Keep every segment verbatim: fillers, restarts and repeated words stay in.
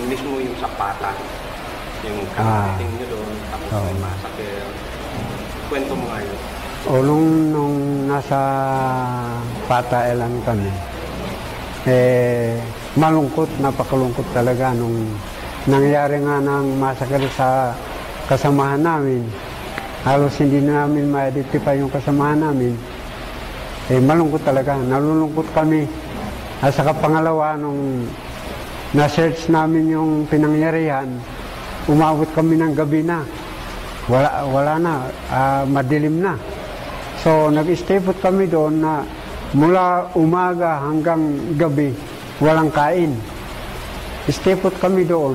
mismo yung sapata, yung Ah. kakating nyo doon, tapos Oo. may masakit. Kwento mo nga yun. O nung, nung nasa Patailan kami, eh, malungkot, napakalungkot talaga nung nangyari nga ng masakit sa kasamahan namin. Halos hindi na namin ma-identify yung kasamahan namin. Eh, malungkot talaga. Nalulungkot kami. At saka pangalawa, nung na-search namin yung pinangyarihan, umabot kami ng gabi na. Wala, wala na. Uh, madilim na. So, nag-stay put kami doon na mula umaga hanggang gabi, walang kain. Stay put kami doon.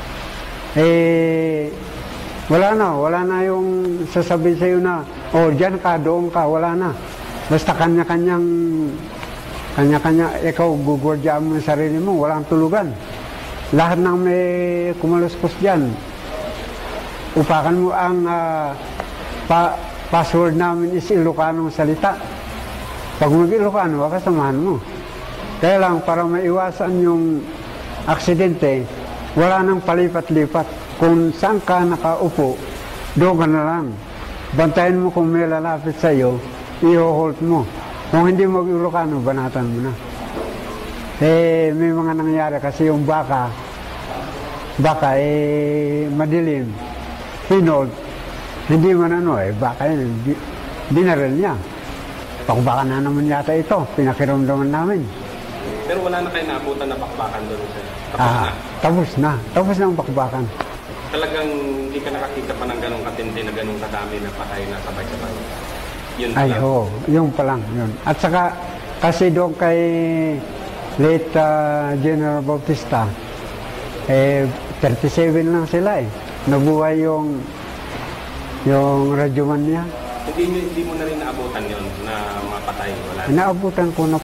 Eh, wala na. Wala na yung sasabihin sa'yo na, oh, dyan ka, doon ka. Wala na. Basta kanya-kanyang, kanya-kanya, ikaw gugurdyaan mo yung sarili mo. Walang tulugan. Lahat ng may kumaluskos dyan. Upakan mo ang uh, pa, password namin is Ilocanong salita. Pag mag-Ilocano, kasamahan mo. Kaya lang, para maiwasan yung aksidente, wala nang palipat-lipat. Kung saan ka nakaupo, doon ka na lang. Bantayan mo kung may lalapit sa iyo, i-hold mo. Kung hindi mag-Ilocano, banatan mo na. Eh, may mga nangyari kasi yung baka, baka eh, madilim. Hinold, hindi man ano eh, baka yun, dinaril niya. Pakbaka na naman yata ito, pinakiramdaman namin. Pero wala na kayo naabutan na bakbakan doon, sir? Tapos Ah, na? tapos na, tapos na ang bakbakan. Talagang hindi ka nakakita pa ng ganong katindi na ganong kadami na patay na sabay-sabay. Yun Ay, pala. oo, yung pa lang, yun. At saka, kasi doon kay late uh, General Bautista, eh, thirty-seven lang sila eh. Nabuhay yung yung radyoman niya. Hindi, hindi mo na rin naabutan yun na mapatay? Wala. Naabutan ko na